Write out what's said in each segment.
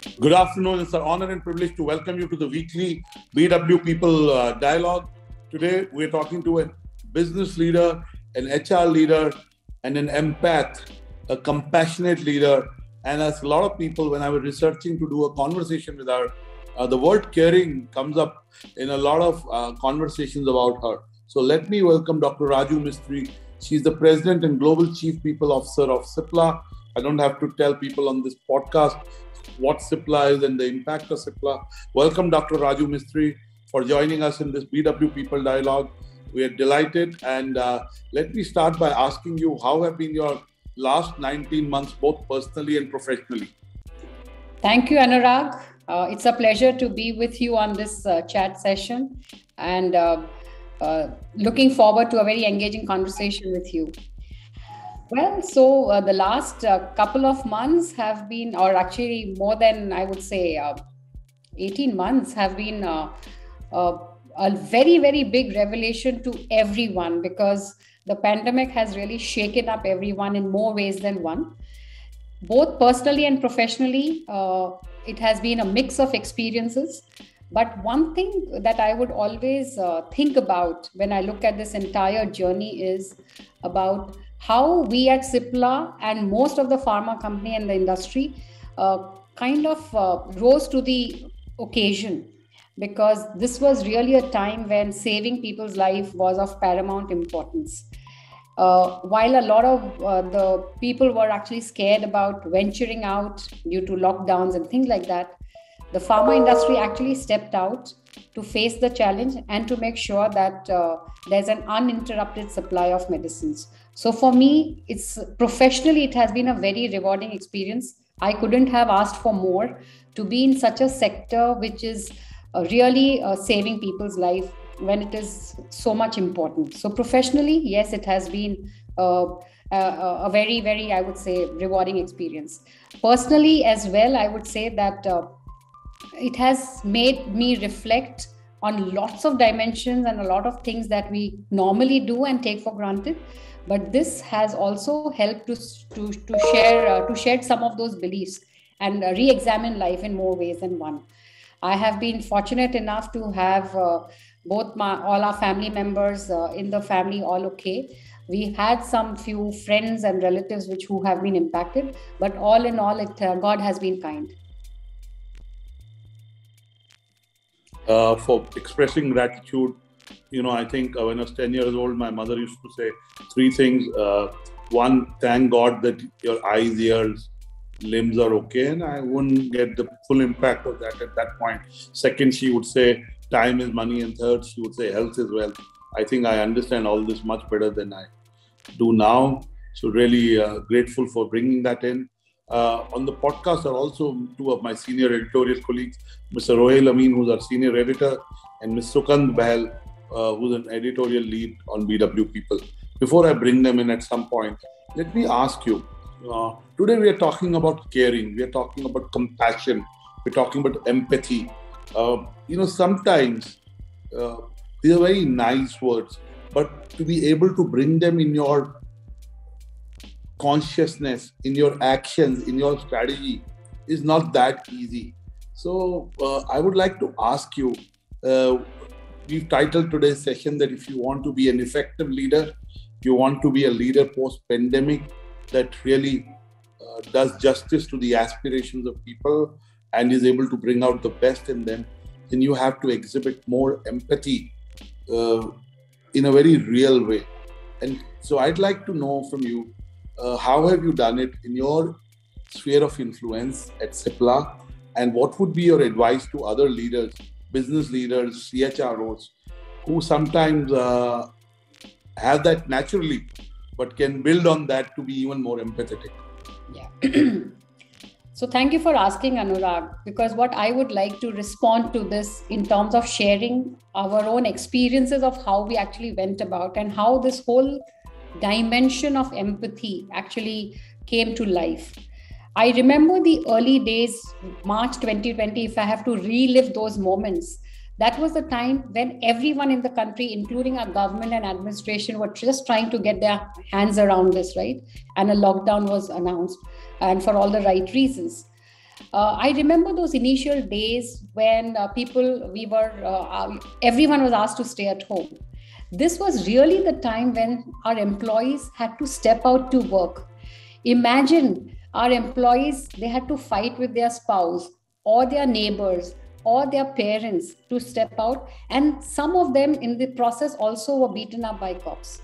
Good afternoon. It's an honor and privilege to welcome you to the weekly BW People Dialogue. Today, we're talking to a business leader, an HR leader, and an empath, a compassionate leader. And as a lot of people, when I was researching to do a conversation with her, the word caring comes up in a lot of conversations about her. So let me welcome Dr. Raju Mistry. She's the President and Global Chief People Officer of Cipla. I don't have to tell people on this podcast what Cipla is and the impact of Cipla. Welcome, Dr. Raju Mistry, for joining us in this BW People Dialogue. We are delighted. And let me start by asking you, how have been your last 19 months, both personally and professionally? Thank you, Anurag. It's a pleasure to be with you on this chat session, and looking forward to a very engaging conversation with you. Well, so the last couple of months have been, or actually more than I would say 18 months, have been a very, very big revelation to everyone, because the pandemic has really shaken up everyone in more ways than one. Both personally and professionally, it has been a mix of experiences. But one thing that I would always think about when I look at this entire journey is about how we at Cipla and most of the pharma company and the industry rose to the occasion, because this was really a time when saving people's life was of paramount importance. While a lot of the people were actually scared about venturing out due to lockdowns and things like that, the pharma industry actually stepped out to face the challenge and to make sure that there's an uninterrupted supply of medicines. So for me, it's professionally, it has been a very rewarding experience. I couldn't have asked for more to be in such a sector which is really saving people's life when it is so much important. So professionally, yes, it has been a very, very, I would say, rewarding experience. Personally as well, I would say that it has made me reflect on lots of dimensions and a lot of things that we normally do and take for granted. But this has also helped to shed some of those beliefs and re-examine life in more ways than one. I have been fortunate enough to have all our family members in the family all okay. We had some few friends and relatives who have been impacted, but all in all, God has been kind. For expressing gratitude, I think when I was 10 years old, my mother used to say three things. One, thank God that your eyes, ears, limbs are okay, and I wouldn't get the full impact of that at that point. Second, she would say time is money, and third, she would say health is wealth. I think I understand all this much better than I do now. So really grateful for bringing that in. On the podcast are also two of my senior editorial colleagues, Mr. Rohel Amin, who's our senior editor, and Ms. Sukand Bahal, who's an editorial lead on BW People. Before I bring them in at some point, let me ask you, today we are talking about caring, we are talking about compassion, we're talking about empathy. Sometimes these are very nice words, but to be able to bring them in your consciousness, in your actions, in your strategy is not that easy. So I would like to ask you, we've titled today's session that if you want to be an effective leader, you want to be a leader post-pandemic that really does justice to the aspirations of people and is able to bring out the best in them, then you have to exhibit more empathy in a very real way. And so I'd like to know from you, how have you done it in your sphere of influence at Cipla, and what would be your advice to other leaders, business leaders, CHROs, who sometimes have that naturally, but can build on that to be even more empathetic? Yeah. So thank you for asking, Anurag, because what I would like to respond to this in terms of sharing our own experiences of how we actually went about and how this whole dimension of empathy actually came to life. I remember the early days, March 2020, if I have to relive those moments, that was the time when everyone in the country, including our government and administration, were just trying to get their hands around this, right? And a lockdown was announced, and for all the right reasons. I remember those initial days when everyone was asked to stay at home. This was really the time when our employees had to step out to work. Imagine our employees, they had to fight with their spouse or their neighbors or their parents to step out. And some of them in the process also were beaten up by cops.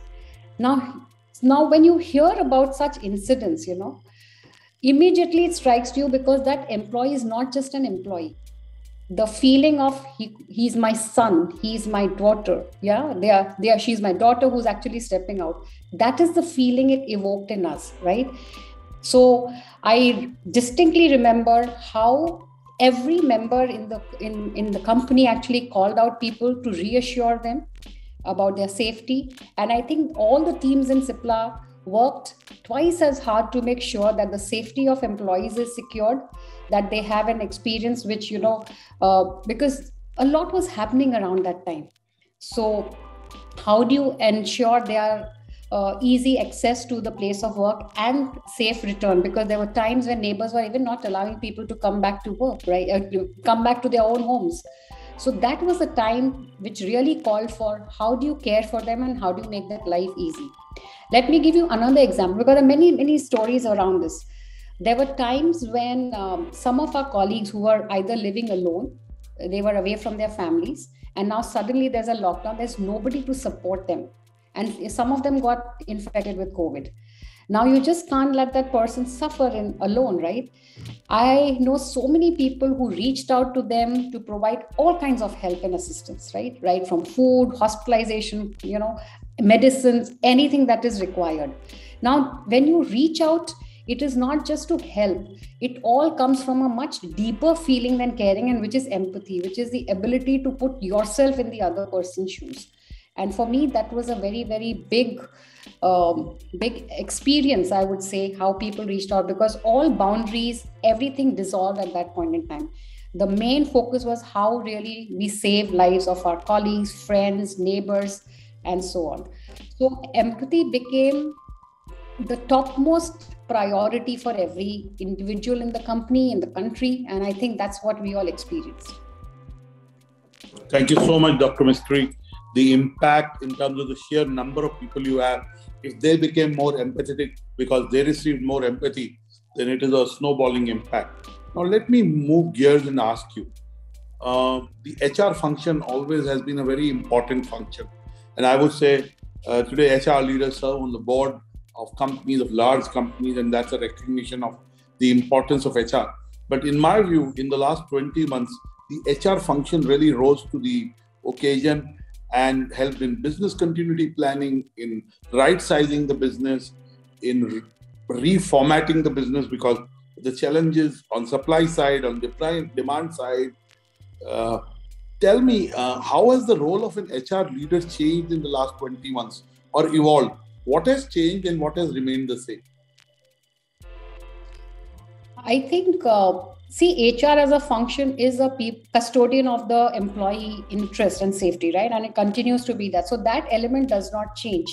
Now when you hear about such incidents, immediately it strikes you, because that employee is not just an employee. The feeling of he's my son, he's my daughter, she's my daughter who's actually stepping out. That is the feeling it evoked in us, right? So I distinctly remember how every member in the company actually called out people to reassure them about their safety. And I think all the teams in Cipla worked twice as hard to make sure that the safety of employees is secured, that they have an experience which, because a lot was happening around that time. So how do you ensure their easy access to the place of work and safe return? Because there were times when neighbors were even not allowing people to come back to work, right? Come back to their own homes. So that was a time which really called for how do you care for them and how do you make that life easy? Let me give you another example, because there are many, many stories around this. There were times when some of our colleagues who were either living alone, they were away from their families, and now suddenly there's a lockdown, there's nobody to support them. And some of them got infected with COVID. Now you just can't let that person suffer alone, right? I know so many people who reached out to them to provide all kinds of help and assistance, right? Right from food, hospitalization, medicines, anything that is required. Now, when you reach out, it is not just to help. It all comes from a much deeper feeling than caring, and which is empathy, which is the ability to put yourself in the other person's shoes. And for me, that was a very, very big experience, I would say, how people reached out, because all boundaries, everything dissolved at that point in time. The main focus was how really we save lives of our colleagues, friends, neighbors, and so on. So empathy became the topmost priority for every individual in the company, in the country. And I think that's what we all experienced. Thank you so much, Dr. Mistry. The impact in terms of the sheer number of people you have, if they became more empathetic because they received more empathy, then it is a snowballing impact. Now, let me move gears and ask you. The HR function always has been a very important function. And I would say today HR leaders serve on the board of companies, of large companies, and that's a recognition of the importance of HR. But in my view, in the last 20 months, the HR function really rose to the occasion and helped in business continuity planning, in right-sizing the business, in reformatting the business, because the challenges on supply side, on demand side. Tell me, how has the role of an HR leader changed in the last 20 months or evolved? What has changed and what has remained the same? I think, HR as a function is a custodian of the employee interest and safety, right? And it continues to be that. So that element does not change.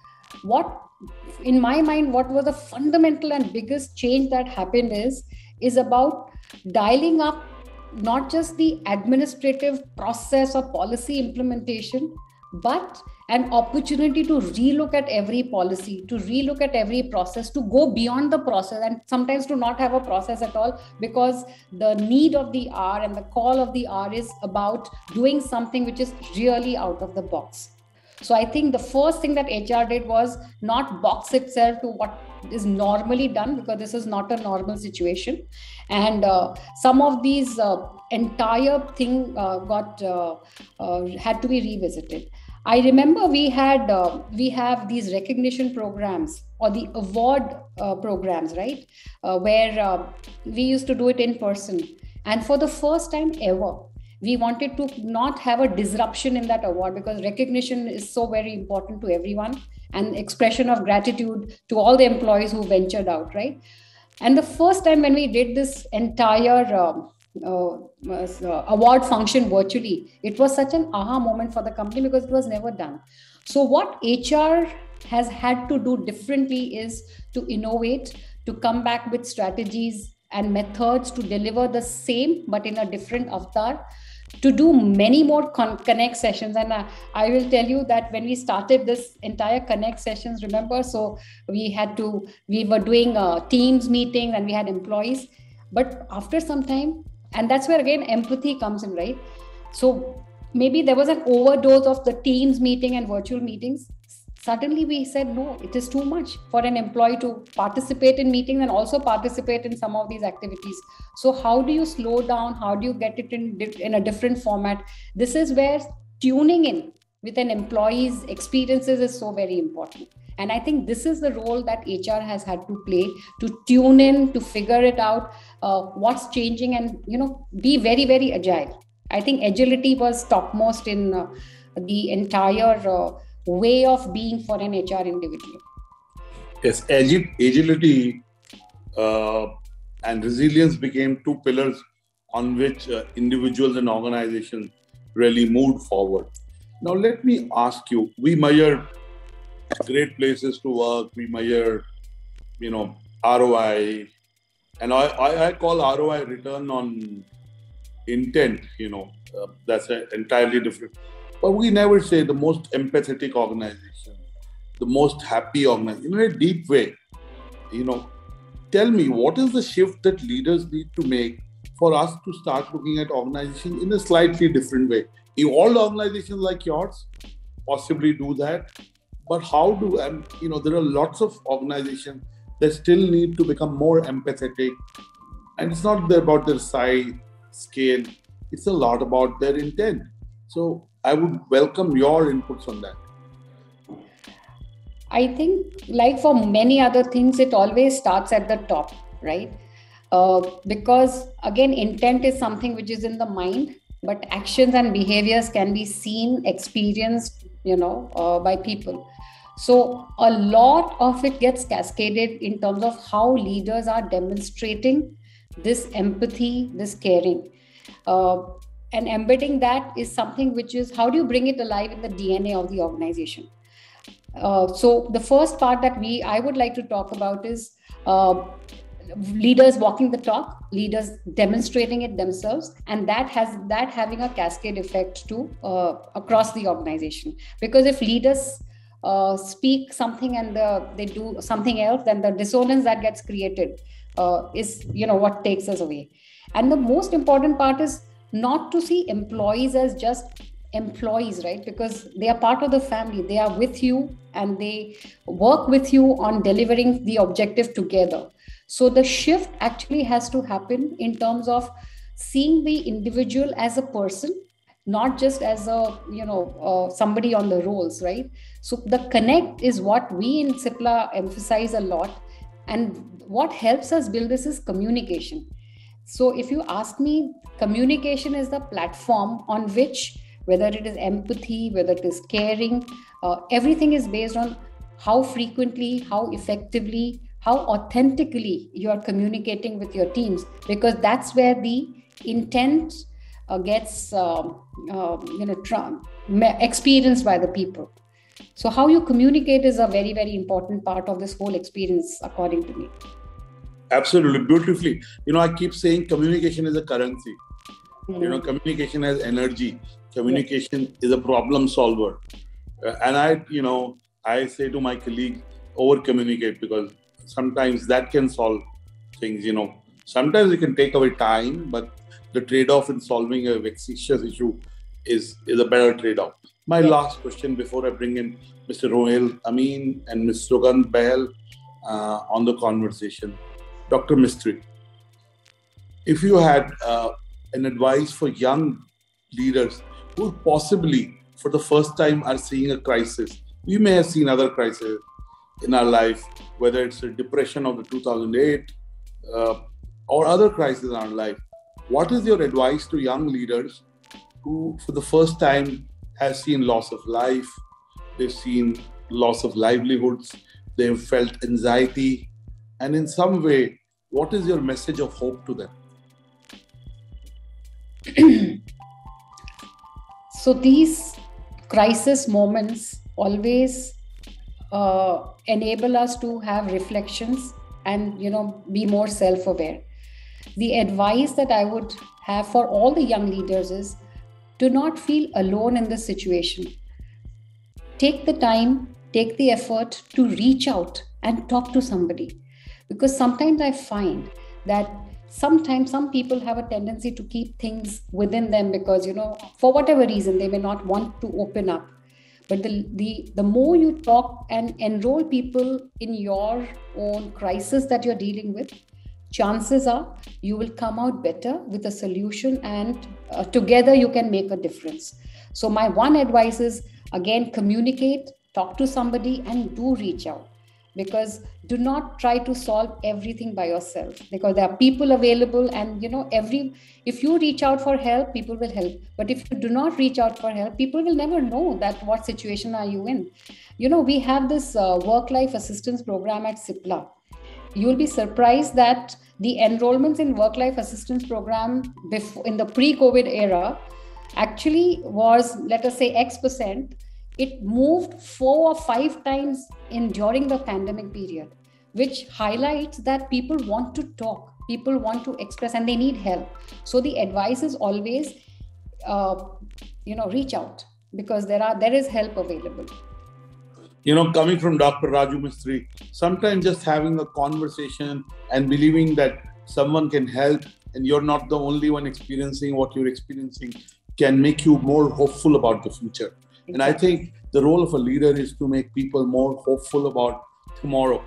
In my mind, what was the fundamental and biggest change that happened is about dialing up not just the administrative process or policy implementation, but an opportunity to relook at every policy, to relook at every process, to go beyond the process, and sometimes to not have a process at all, because the need of the hour and the call of the hour is about doing something which is really out of the box. So I think the first thing that HR did was not box itself to what is normally done, because this is not a normal situation. And some of these entire thing had to be revisited. I remember we have these recognition programs or the award programs, right? Where we used to do it in person. And for the first time ever, we wanted to not have a disruption in that award, because recognition is so very important to everyone, and expression of gratitude to all the employees who ventured out, right? And the first time when we did this entire award function virtually, it was such an aha moment for the company, because it was never done. So what HR has had to do differently is to innovate, to come back with strategies and methods to deliver the same but in a different avatar, to do many more connect sessions. And I will tell you that when we started this entire connect sessions, remember, so we were doing teams meetings and we had employees, but after some time, and that's where again empathy comes in, right? So maybe there was an overdose of the teams meeting and virtual meetings. Suddenly we said, no, it is too much for an employee to participate in meetings and also participate in some of these activities. So how do you slow down? How do you get it in a different format? This is where tuning in with an employee's experiences is so very important. And I think this is the role that HR has had to play, to tune in, to figure it out, what's changing, and be very, very agile. I think agility was topmost in the entire way of being for an HR individual. Yes, agility and resilience became two pillars on which individuals and organizations really moved forward. Now, let me ask you, we measure great places to work, we measure, ROI, and I call ROI return on intent, that's entirely different. But we never say the most empathetic organization, the most happy organization, in a deep way. Tell me, what is the shift that leaders need to make for us to start looking at organizations in a slightly different way? All organizations like yours possibly do that, but how do, there are lots of organizations that still need to become more empathetic. And it's not about their size, scale, it's a lot about their intent. So I would welcome your inputs on that. I think, like for many other things, it always starts at the top, right? Because again, intent is something which is in the mind, but actions and behaviors can be seen, experienced, by people. So a lot of it gets cascaded in terms of how leaders are demonstrating this empathy, this caring. And embedding that is something which is, how do you bring it alive in the DNA of the organization? So the first part that I would like to talk about is leaders walking the talk, leaders demonstrating it themselves, and that having a cascade effect to across the organization. Because if leaders speak something and they do something else, then the dissonance that gets created is what takes us away. And the most important part is not to see employees as just employees, right? Because they are part of the family. They are with you and they work with you on delivering the objective together. So the shift actually has to happen in terms of seeing the individual as a person, not just as a somebody on the roles, right? So the connect is what we in CIPLA emphasize a lot, and what helps us build this is communication. So if you ask me, communication is the platform on which, whether it is empathy, whether it is caring, everything is based on how frequently, how effectively, how authentically you are communicating with your teams, because that's where the intent gets experienced by the people. So how you communicate is a very, very important part of this whole experience, according to me. Absolutely, beautifully. I keep saying communication is a currency. Communication has energy. Communication is a problem solver. And I say to my colleagues, over communicate, because sometimes that can solve things. Sometimes it can take away time, but the trade-off in solving a vexatious issue is a better trade-off. My last question before I bring in Mr. Rohil Amin and Ms. Sugandh Bahal on the conversation. Dr. Mistry, if you had an advice for young leaders who possibly for the first time are seeing a crisis, we may have seen other crises in our life, whether it's a depression of the 2008 or other crises in our life. What is your advice to young leaders who for the first time have seen loss of life, they've seen loss of livelihoods, they've felt anxiety, and in some way, what is your message of hope to them? So these crisis moments always enable us to have reflections and be more self-aware. the advice that I would have for all the young leaders is, do not feel alone in this situation. Take the time, take the effort to reach out and talk to somebody. Because sometimes I find that sometimes some people have a tendency to keep things within them because, for whatever reason, they may not want to open up. But the more you talk and enroll people in your own crisis that you're dealing with, chances are you will come out better with a solution, and together you can make a difference. So my one advice is, again, communicate, talk to somebody, and do reach out. Because do not try to solve everything by yourself, because there are people available, and if you reach out for help, people will help. But if you do not reach out for help, people will never know that what situation are you in. We have this work-life assistance program at CIPLA. You'll be surprised that the enrollments in work-life assistance program in the pre-COVID era actually was, let us say, X%. It moved 4 or 5 times during the pandemic period, which highlights that people want to talk, people want to express, and they need help. So the advice is always, reach out, because there is help available. Coming from Dr. Raju Mistry, sometimes just having a conversation and believing that someone can help and you're not the only one experiencing what you're experiencing can make you more hopeful about the future. Exactly. And I think the role of a leader is to make people more hopeful about tomorrow.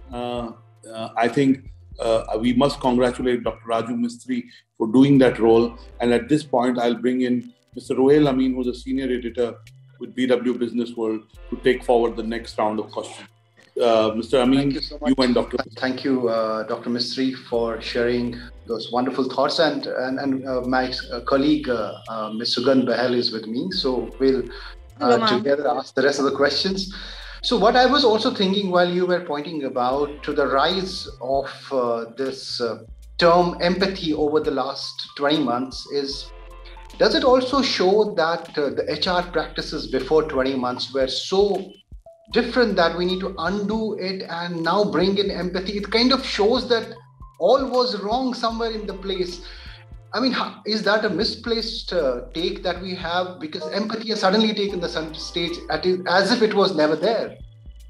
I think we must congratulate Dr. Raju Mistry for doing that role. And at this point, I'll bring in Mr. Ruhail Amin, who's a senior editor with BW Business World, to take forward the next round of questions. Mr. Amin, you and Dr. Thank you, Dr. Mistry, for sharing those wonderful thoughts. And my colleague, Ms. Sugandh Bahal, is with me. So we'll together ask the rest of the questions. So what I was also thinking while you were pointing about to the rise of this term empathy over the last 20 months is, does it also show that the HR practices before 20 months were so different that we need to undo it and now bring in empathy? It kind of shows that all was wrong somewhere in the place. I mean, is that a misplaced take that we have? Because empathy has suddenly taken the center stage as if it was never there.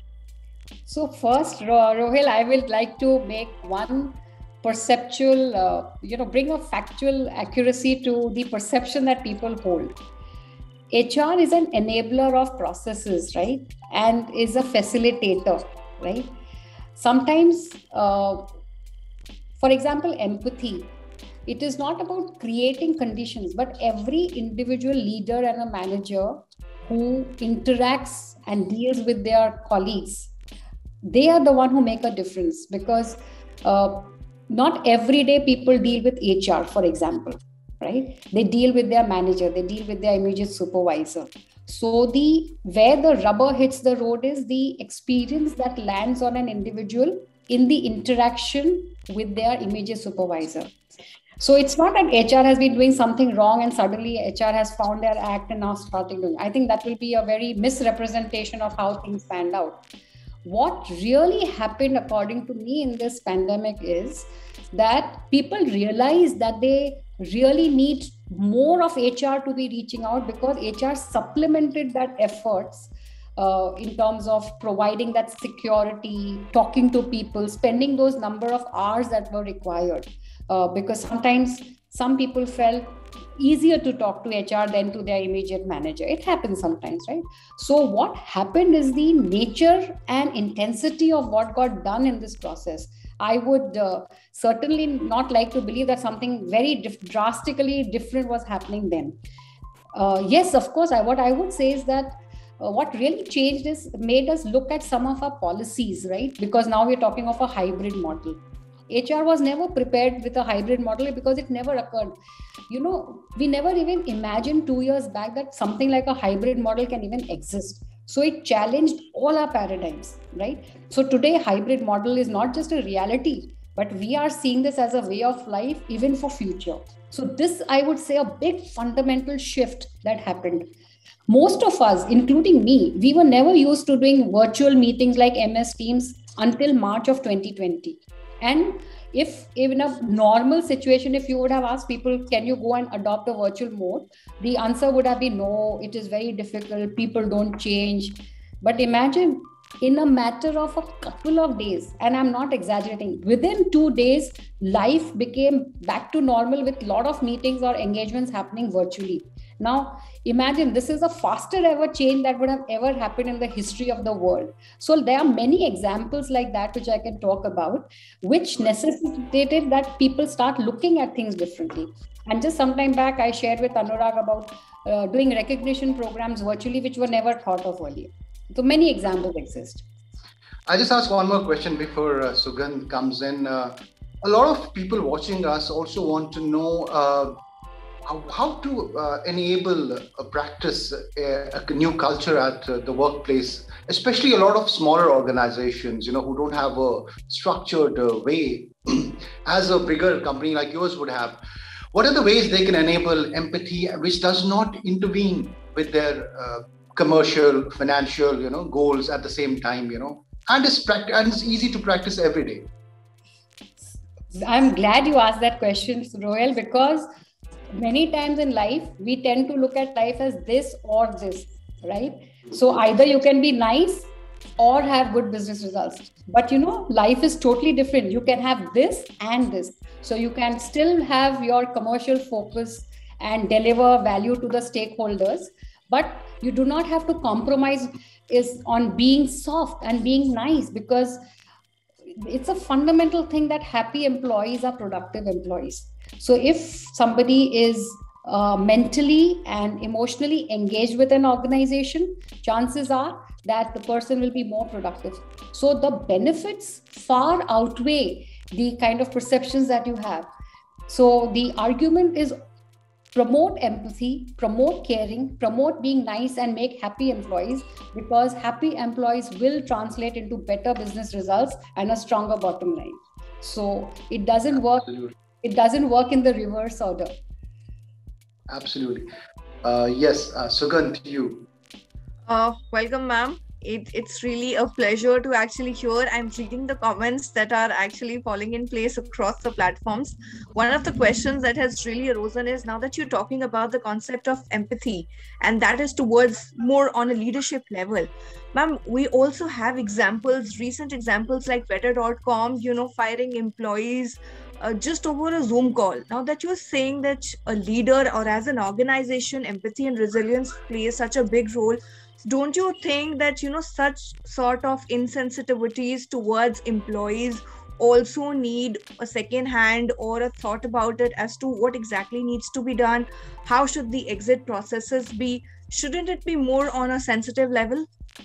So first, Ruhail, I would like to make one perceptual, bring a factual accuracy to the perception that people hold. HR is an enabler of processes, right? And is a facilitator, right? Sometimes, for example, empathy, it is not about creating conditions, but every individual leader and a manager who interacts and deals with their colleagues, they are the one who make a difference, because not every day people deal with HR, for example, right? They deal with their manager, they deal with their immediate supervisor. So where the rubber hits the road is the experience that lands on an individual in the interaction with their immediate supervisor. So it's not that HR has been doing something wrong and suddenly HR has found their act and now starting doing. I think that will be a very misrepresentation of how things panned out. What really happened, according to me, in this pandemic is that people realize that they really need more of HR to be reaching out, because HR supplemented that efforts in terms of providing that security, talking to people, spending those number of hours that were required. Because sometimes some people felt easier to talk to HR than to their immediate manager. It happens sometimes, right? So what happened is the nature and intensity of what got done in this process. I would certainly not like to believe that something very drastically different was happening then. Yes, of course, what I would say is that what really changed is made us look at some of our policies, right? Because now we're talking of a hybrid model. HR was never prepared with a hybrid model because it never occurred. We never even imagined 2 years back that something like a hybrid model can even exist. So it challenged all our paradigms, right? So today, hybrid model is not just a reality, but we are seeing this as a way of life, even for future. So this, I would say, a big fundamental shift that happened. Most of us, including me, we were never used to doing virtual meetings like MS Teams until March of 2020. And If in a normal situation, if you would have asked people, can you go and adopt a virtual mode? The answer would have been no, it is very difficult. People don't change. But imagine in a matter of a couple of days, and I'm not exaggerating, within 2 days, life became back to normal with a lot of meetings or engagements happening virtually. Now, imagine this is the fastest ever change that would have ever happened in the history of the world. So there are many examples like that which I can talk about, which necessitated that people start looking at things differently. And just some time back, I shared with Anurag about doing recognition programs virtually, which were never thought of earlier. So many examples exist. I just ask one more question before Sugandh comes in. A lot of people watching us also want to know how to enable a practice, a new culture at the workplace, especially a lot of smaller organizations, who don't have a structured way as a bigger company like yours would have. What are the ways they can enable empathy, which does not intervene with their commercial, financial, goals at the same time, and it's easy to practice every day? I'm glad you asked that question, Royal, because many times in life, we tend to look at life as this or this, right? So either you can be nice or have good business results. But life is totally different. You can have this and this. So you can still have your commercial focus and deliver value to the stakeholders, but you do not have to compromise on being soft and being nice, because it's a fundamental thing that happy employees are productive employees. So if somebody is mentally and emotionally engaged with an organization, chances are that the person will be more productive. So the benefits far outweigh the kind of perceptions that you have. So the argument is promote empathy, promote caring, promote being nice, and make happy employees, because happy employees will translate into better business results and a stronger bottom line. So it doesn't work. Absolutely. It doesn't work in the reverse order. Absolutely. Yes, Sugandh, to you. Welcome, ma'am. It's really a pleasure to actually hear. I'm reading the comments that are actually falling in place across the platforms. One of the questions that has really arisen is, now that you're talking about the concept of empathy, and that is towards more on a leadership level, ma'am, we also have examples, recent examples like Better.com, firing employees just over a Zoom call. Now that you're saying that a leader or as an organization, empathy and resilience plays such a big role, don't you think that, such sort of insensitivities towards employees also need a second hand or a thought about it as to what exactly needs to be done? How should the exit processes be? Shouldn't it be more on a sensitive level?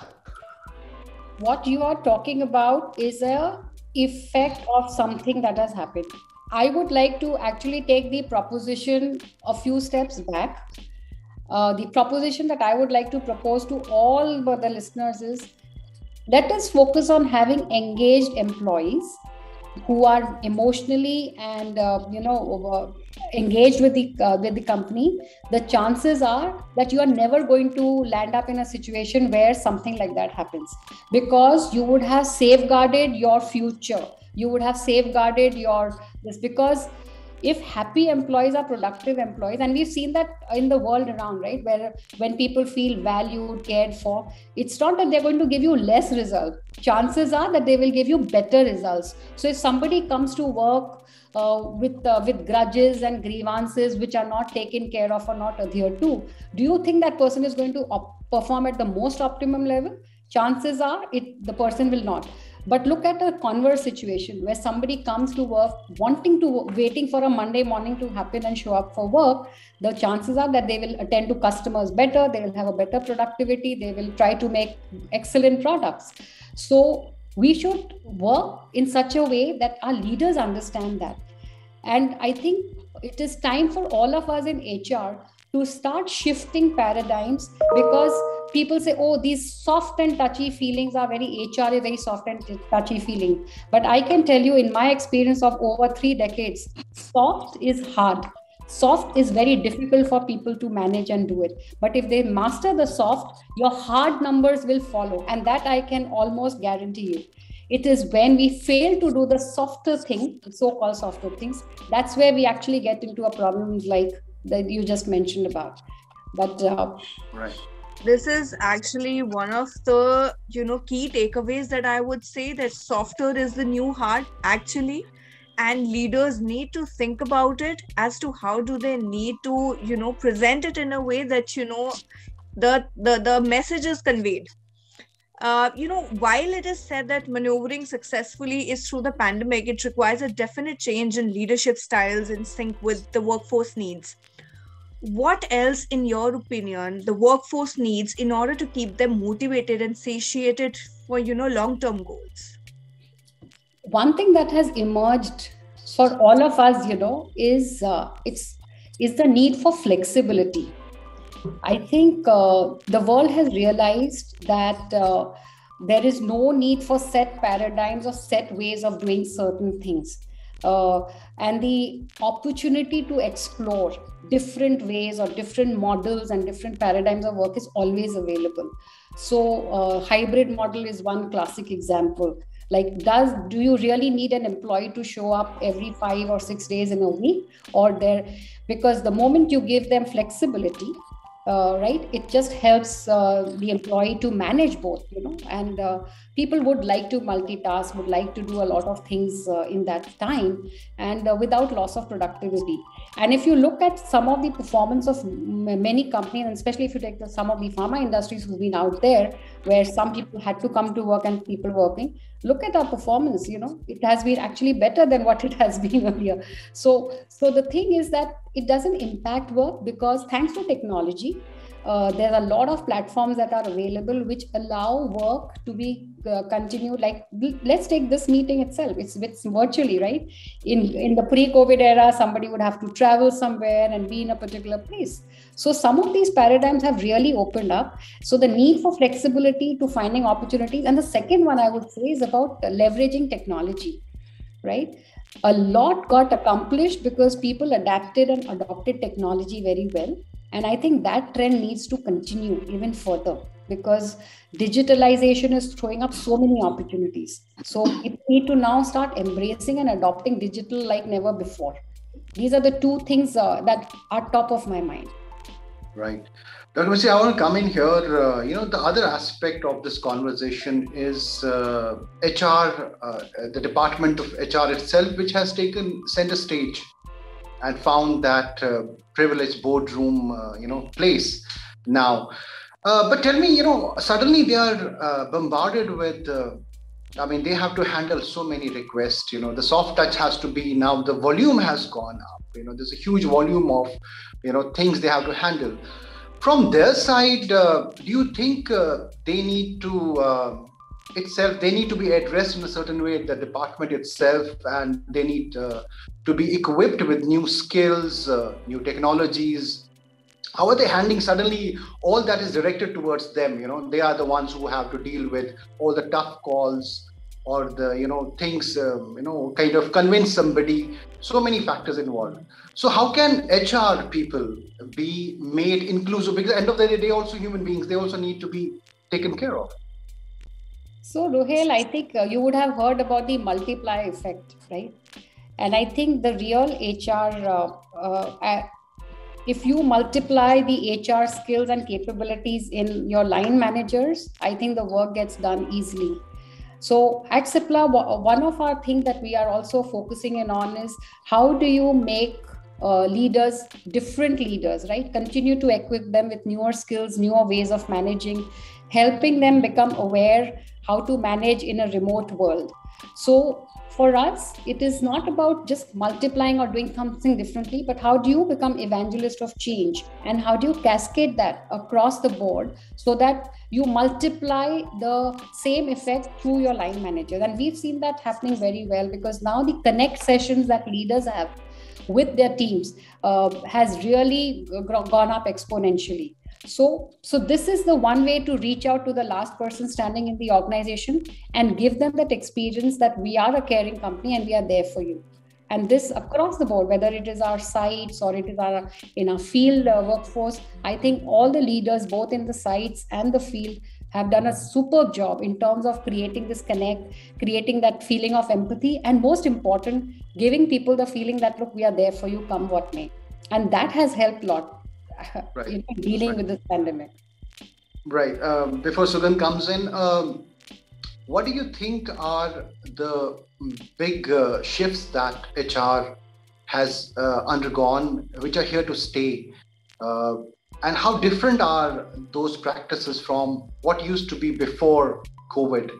What you are talking about is a effect of something that has happened. I would like to actually take the proposition a few steps back. The proposition that I would like to propose to all the listeners is, let us focus on having engaged employees who are emotionally and engaged with the company. The chances are that you are never going to land up in a situation where something like that happens, because you would have safeguarded your future. You would have safeguarded this, because if happy employees are productive employees, and we've seen that in the world around, right, where when people feel valued, cared for, it's not that they're going to give you less result. Chances are that they will give you better results. So if somebody comes to work with grudges and grievances which are not taken care of or not adhered to, do you think that person is going to perform at the most optimum level? Chances are the person will not. But look at a converse situation where somebody comes to work waiting for a Monday morning to happen and show up for work. The chances are that they will attend to customers better, they will have a better productivity, they will try to make excellent products. So we should work in such a way that our leaders understand that. And I think it is time for all of us in HR to start shifting paradigms, because people say, oh, these soft and touchy feelings are HR is very soft and touchy feeling. But I can tell you, in my experience of over 3 decades, soft is hard. Soft is very difficult for people to manage and do it. But if they master the soft, your hard numbers will follow. And that I can almost guarantee you. It is when we fail to do the softer thing, so-called softer things, that's where we actually get into a problem like that you just mentioned about. But right. This is actually one of the key takeaways that I would say, that softer is the new hard actually, and leaders need to think about it as to how do they need to present it in a way that the message is conveyed. While it is said that maneuvering successfully is through the pandemic, it requires a definite change in leadership styles in sync with the workforce needs. What else, in your opinion, the workforce needs in order to keep them motivated and satiated for, long-term goals? One thing that has emerged for all of us, is the need for flexibility. I think the world has realized that there is no need for set paradigms or set ways of doing certain things. And the opportunity to explore different ways or different models and different paradigms of work is always available. So hybrid model is one classic example. Like, do you really need an employee to show up every 5 or 6 days in a week? Because the moment you give them flexibility, right, it just helps the employee to manage both, and people would like to multitask, would like to do a lot of things in that time, and without loss of productivity. And if you look at some of the performance of many companies, and especially if you take some of the pharma industries who've been out there, where some people had to come to work and people working, look at our performance, it has been actually better than what it has been earlier. So the thing is that it doesn't impact work, because thanks to technology, there are a lot of platforms that are available which allow work to be continued. Like, let's take this meeting itself. It's virtually, right? In the pre-COVID era, somebody would have to travel somewhere and be in a particular place. So some of these paradigms have really opened up. So the need for flexibility to finding opportunities. And the second one I would say is about leveraging technology, right? A lot got accomplished because people adapted and adopted technology very well. And I think that trend needs to continue even further, because digitalization is throwing up so many opportunities. So we need to now start embracing and adopting digital like never before. These are the two things that are top of my mind. Right. Dr. Mistry, I want to come in here. The other aspect of this conversation is HR, the department of HR itself, which has taken center stage and found that privileged boardroom, place now. But tell me, suddenly they are bombarded with, they have to handle so many requests. The soft touch has to be, now the volume has gone up. There's a huge volume of, things they have to handle. From their side, do you think they need to they need to be addressed in a certain way, the department itself, and they need to be equipped with new skills, new technologies? How are they handling suddenly all that is directed towards them? They are the ones who have to deal with all the tough calls or the, things, kind of convince somebody, so many factors involved. So how can HR people be made inclusive? Because at the end of the day, they also human beings, they also need to be taken care of. So Ruhail, I think you would have heard about the multiplier effect, right? And I think the real HR, if you multiply the HR skills and capabilities in your line managers, I think the work gets done easily. So at Cipla, one of our things that we are also focusing in on is how do you make leaders, different leaders, right? Continue to equip them with newer skills, newer ways of managing, helping them become aware how to manage in a remote world. So for us, it is not about just multiplying or doing something differently, but how do you become evangelist of change, and how do you cascade that across the board so that you multiply the same effect through your line managers. And we've seen that happening very well, because now the connect sessions that leaders have with their teams has really gone up exponentially. So this is the one way to reach out to the last person standing in the organization and give them that experience that we are a caring company and we are there for you. And this across the board, whether it is our sites or it is in our field workforce, I think all the leaders, both in the sites and the field, have done a superb job in terms of creating this connect, creating that feeling of empathy, and most important, giving people the feeling that, look, we are there for you, come what may. And that has helped a lot dealing with this pandemic. Right. Before Sugan comes in, what do you think are the big shifts that HR has undergone, which are here to stay? And how different are those practices from what used to be before COVID?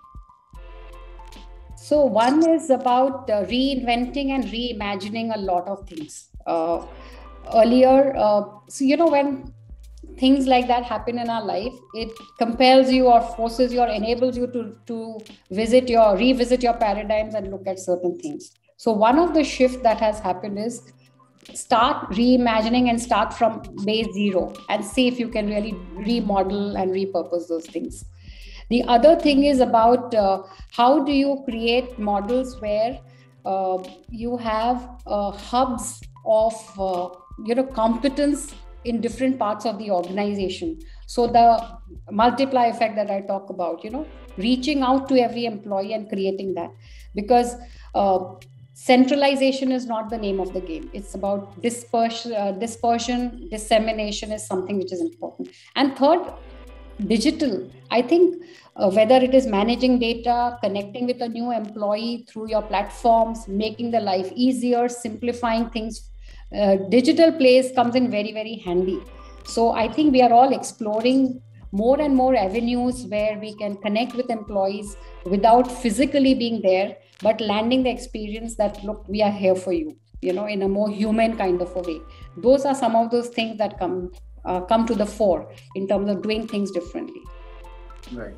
So one is about reinventing and reimagining a lot of things. Earlier, when things like that happen in our life, it compels you or forces you or enables you to revisit your paradigms and look at certain things. So one of the shift that has happened is start reimagining and start from base zero and see if you can really remodel and repurpose those things. The other thing is about how do you create models where you have hubs of competence in different parts of the organization. So the multiply effect that I talk about, reaching out to every employee and creating that, because centralization is not the name of the game. It's about dispersion, dissemination is something which is important. And third, digital. I think whether it is managing data, connecting with a new employee through your platforms, making the life easier, simplifying things, digital plays comes in very, very handy. So I think we are all exploring more and more avenues where we can connect with employees without physically being there, but landing the experience that, look, we are here for you, in a more human kind of a way. Those are some of those things that come to the fore in terms of doing things differently. Right.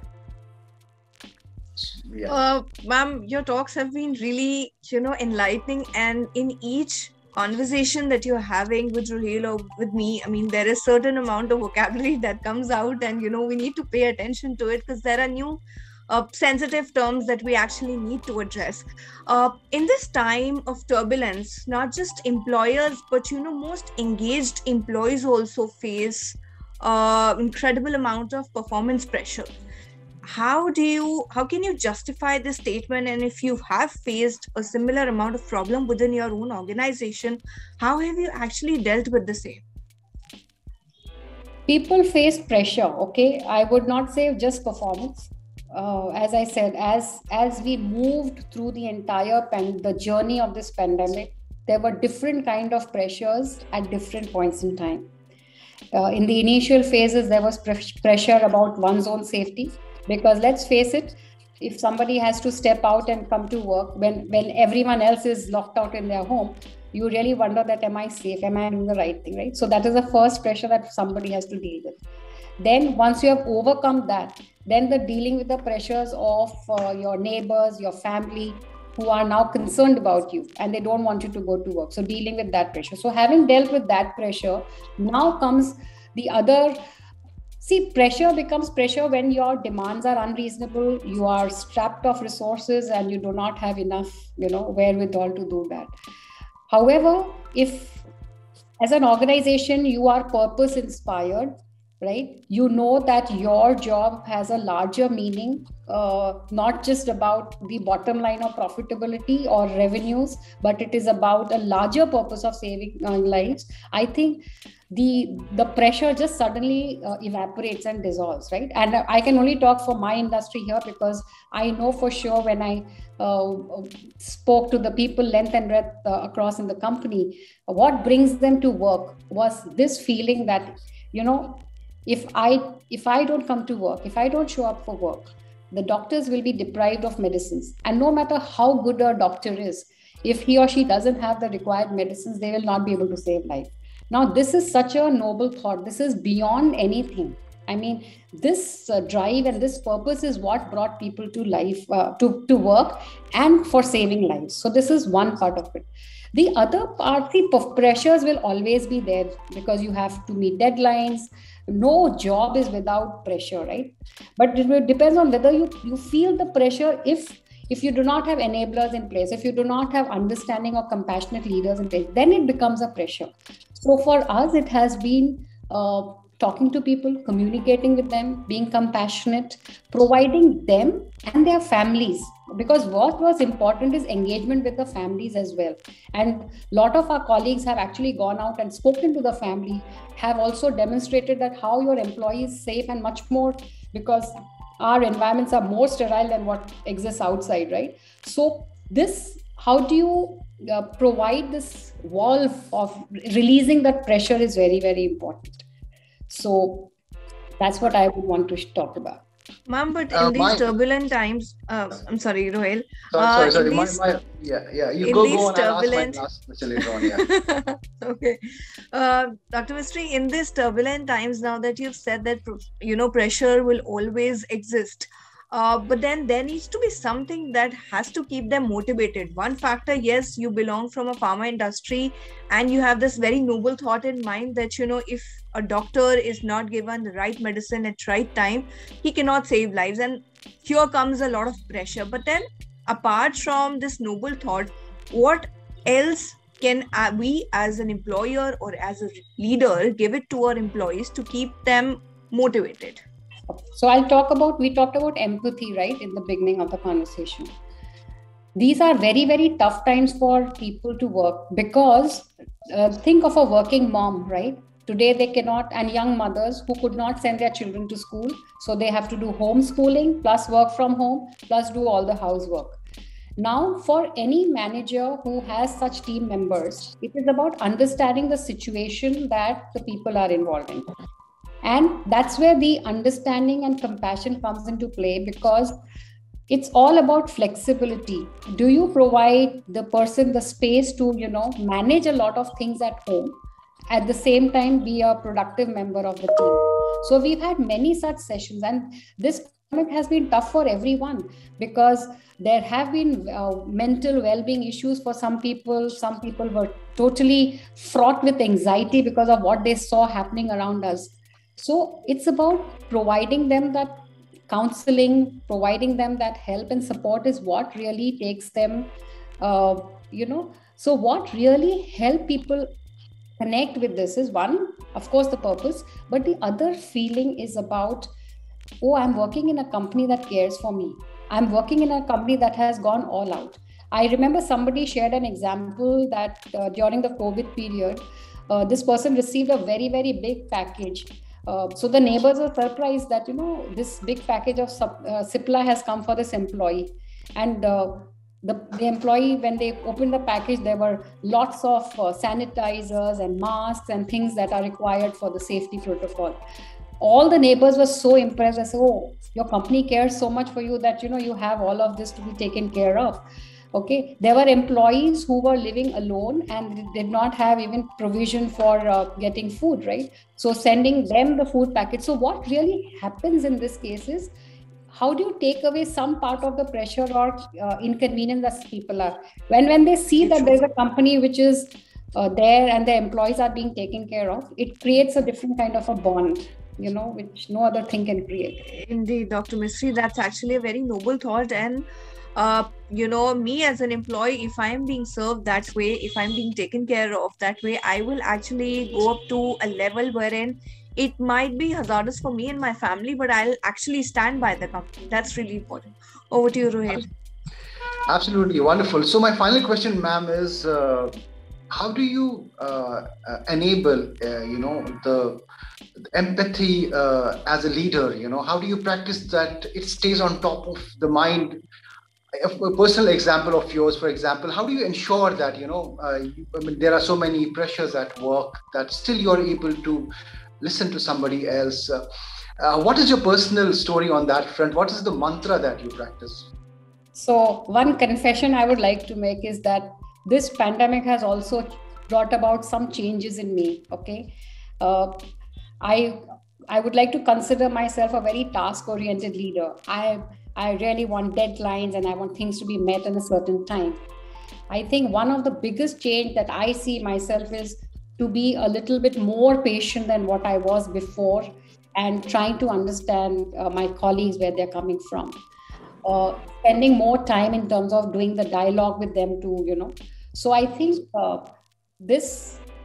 Yeah. Ma'am, your talks have been really, enlightening, and in each conversation that you're having with Ruhail or with me, I mean, there is certain amount of vocabulary that comes out, and we need to pay attention to it because there are new sensitive terms that we actually need to address. In this time of turbulence, not just employers, but most engaged employees also face incredible amount of performance pressure. How can you justify this statement? And if you have faced a similar amount of problem within your own organization, how have you actually dealt with the same? People face pressure. Okay, I would not say just performance. As I said, as we moved through the entire the journey of this pandemic, there were different kind of pressures at different points in time. In the initial phases, there was pressure about one's own safety. Because let's face it, if somebody has to step out and come to work when everyone else is locked out in their home, you really wonder that, am I safe? Am I doing the right thing, right? So that is the first pressure that somebody has to deal with. Then once you have overcome that, then the dealing with the pressures of your neighbors, your family, who are now concerned about you and they don't want you to go to work. So dealing with that pressure. So having dealt with that pressure, now comes the other. See, pressure becomes pressure when your demands are unreasonable, you are strapped of resources and you do not have enough, wherewithal to do that. However, if as an organization, you are purpose inspired, right? You know that your job has a larger meaning, not just about the bottom line of profitability or revenues, but it is about a larger purpose of saving lives. I think the pressure just suddenly evaporates and dissolves, right? And I can only talk for my industry here because I know for sure when I spoke to the people length and breadth across in the company, what brings them to work was this feeling that, if I don't come to work, if I don't show up for work, the doctors will be deprived of medicines. And no matter how good a doctor is, if he or she doesn't have the required medicines, they will not be able to save life. Now, this is such a noble thought. This is beyond anything. I mean, this drive and this purpose is what brought people to life, to work and for saving lives. So this is one part of it. The other part, the pressures will always be there because you have to meet deadlines. No job is without pressure, right? But it depends on whether you feel the pressure. If you do not have enablers in place, if you do not have understanding or compassionate leaders in place, then it becomes a pressure. So for us, it has been talking to people, communicating with them, being compassionate, providing them and their families. Because what was important is engagement with the families as well. And a lot of our colleagues have actually gone out and spoken to the family, have also demonstrated that how your employee is safe and much more, because our environments are more sterile than what exists outside, right? So this, how do you provide this wall of releasing that pressure is very, very important. So that's what I would want to talk about. Ma'am, but in these turbulent times, I'm sorry, Rohel. Sorry. You go on. I'll ask my last question later on. Yeah. Okay. Dr. Mistry, in these turbulent times, now that you've said that, pressure will always exist. But then there needs to be something that has to keep them motivated. One factor, yes, you belong from a pharma industry and you have this very noble thought in mind that, if a doctor is not given the right medicine at right time, he cannot save lives. And here comes a lot of pressure. But then apart from this noble thought, what else can we as an employer or as a leader give it to our employees to keep them motivated? So we talked about empathy, right, in the beginning of the conversation. These are very, very tough times for people to work, because think of a working mom, right? Today they cannot, and young mothers who could not send their children to school. So they have to do homeschooling plus work from home, plus do all the housework. Now, for any manager who has such team members, it is about understanding the situation that the people are involved in. And that's where the understanding and compassion comes into play, because it's all about flexibility. Do you provide the person the space to, manage a lot of things at home, at the same time be a productive member of the team? So we've had many such sessions, and this pandemic has been tough for everyone, because there have been mental well-being issues for some people. Some people were totally fraught with anxiety because of what they saw happening around us. So it's about providing them that counseling, providing them that help and support is what really takes them, So what really help people connect with this is, one, of course, the purpose, but the other feeling is about, I'm working in a company that cares for me. I'm working in a company that has gone all out. I remember somebody shared an example that during the COVID period, this person received a very, very big package. So the neighbors were surprised that, this big package of Cipla has come for this employee. And the employee, when they opened the package, there were lots of sanitizers and masks and things that are required for the safety protocol. All the neighbors were so impressed. I said, your company cares so much for you that, you have all of this to be taken care of. Okay, there were employees who were living alone and did not have even provision for getting food, right? So sending them the food packet. So what really happens in this case is, how do you take away some part of the pressure or inconvenience that people are? When they see that there's a company which is there and the employees are being taken care of, it creates a different kind of a bond, which no other thing can create. Indeed, Dr. Mistry, that's actually a very noble thought. And me as an employee, if I'm being served that way, if I'm being taken care of that way, I will actually go up to a level wherein it might be hazardous for me and my family, but I'll actually stand by the company. That's really important. Over to you, Rohel. Absolutely wonderful. So my final question, ma'am, is how do you enable, the empathy as a leader? How do you practice that it stays on top of the mind? A personal example of yours, for example, how do you ensure that, there are so many pressures at work that still you're able to listen to somebody else? What is your personal story on that front? What is the mantra that you practice? So one confession I would like to make is that this pandemic has also brought about some changes in me. Okay. I would like to consider myself a very task-oriented leader. I really want deadlines and I want things to be met in a certain time. I think one of the biggest change that I see myself is to be a little bit more patient than what I was before, and trying to understand my colleagues, where they're coming from. Spending more time in terms of doing the dialogue with them too, So I think this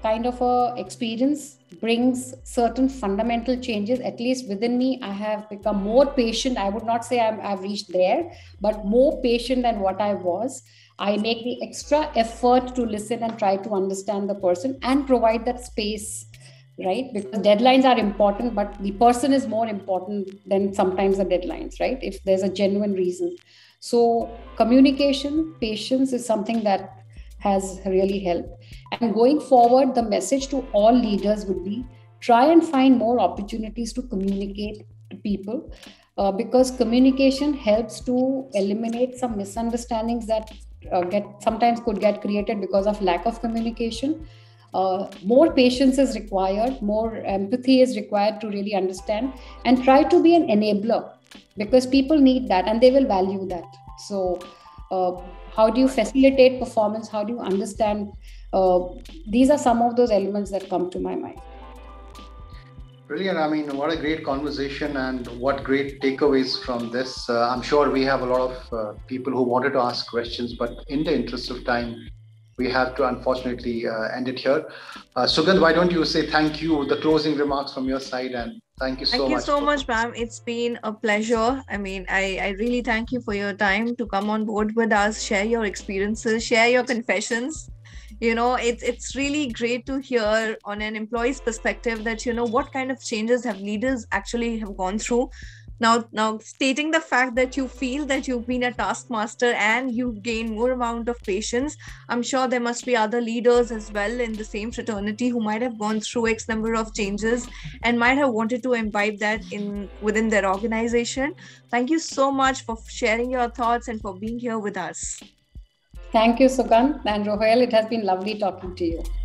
kind of a experience brings certain fundamental changes. At least within me, I have become more patient. I would not say I've reached there, but more patient than what I was. I make the extra effort to listen and try to understand the person and provide that space, right? Because deadlines are important, but the person is more important than sometimes the deadlines, right? If there's a genuine reason. So communication, patience is something that has really helped. And going forward, the message to all leaders would be try and find more opportunities to communicate to people, because communication helps to eliminate some misunderstandings that sometimes could get created because of lack of communication. More patience is required, more empathy is required to really understand, and try to be an enabler, because people need that and they will value that. So how do you facilitate performance? How do you understand? These are some of those elements that come to my mind. Brilliant. I mean, what a great conversation and what great takeaways from this. I'm sure we have a lot of people who wanted to ask questions, but in the interest of time, we have to unfortunately end it here. Sugandh, why don't you say thank you, the closing remarks from your side, and thank you so much. Thank you so much, ma'am. It's been a pleasure. I mean, I really thank you for your time to come on board with us, share your experiences, share your confessions. You know, it's really great to hear on an employee's perspective that, you know, what kind of changes have leaders actually have gone through. Now stating the fact that you feel that you've been a taskmaster and you gain more amount of patience, I'm sure there must be other leaders as well in the same fraternity who might have gone through X number of changes and might have wanted to imbibe that within their organization. Thank you so much for sharing your thoughts and for being here with us. Thank you, Sugandh and Rohail. It has been lovely talking to you.